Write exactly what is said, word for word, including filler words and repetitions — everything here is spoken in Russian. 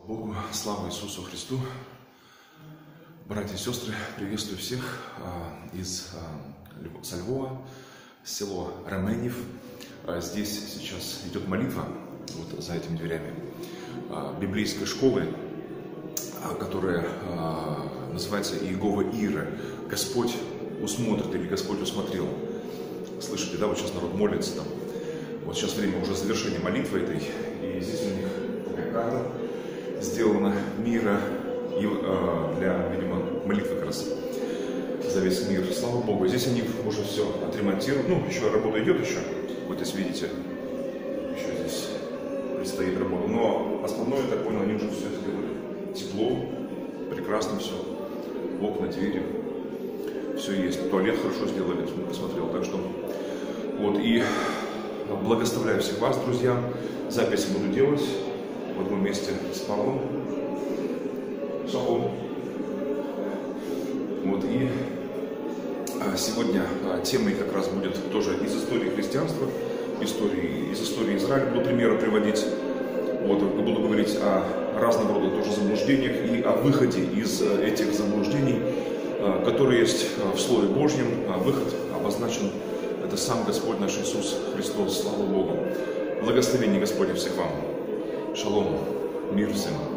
Богу, слава Иисусу Христу. Братья и сестры, приветствую всех из со Львова, село Раменев. Здесь сейчас идет молитва, вот за этими дверями, библейской школы, которая называется Иегова Ире. Господь усмотрит или Господь усмотрел. Слышите, да, вот сейчас народ молится там. Вот сейчас время уже завершения молитвы этой, и здесь у них такая карта сделана мира для, видимо, молитвы как раз за весь мир. Слава Богу. Здесь они уже все отремонтируют. Ну, еще работа идет еще. Вот здесь видите, еще здесь предстоит работа. Но основное, я так понял, они уже все сделали. Тепло, прекрасно все. Окна, двери. Все есть. Туалет хорошо сделали, посмотрел. Так что вот. И благословляю всех вас, друзья. Записи буду делать в одном месте с Павлом. Шалом. Вот, и сегодня темой как раз будет тоже из истории христианства, истории, из истории Израиля буду примеры приводить. Вот, буду говорить о разного рода тоже заблуждениях и о выходе из этих заблуждений, которые есть в Слове Божьем. Выход обозначен, это сам Господь наш Иисус Христос. Слава Богу. Благословение Господне всех вам. Шалом. Мир всем.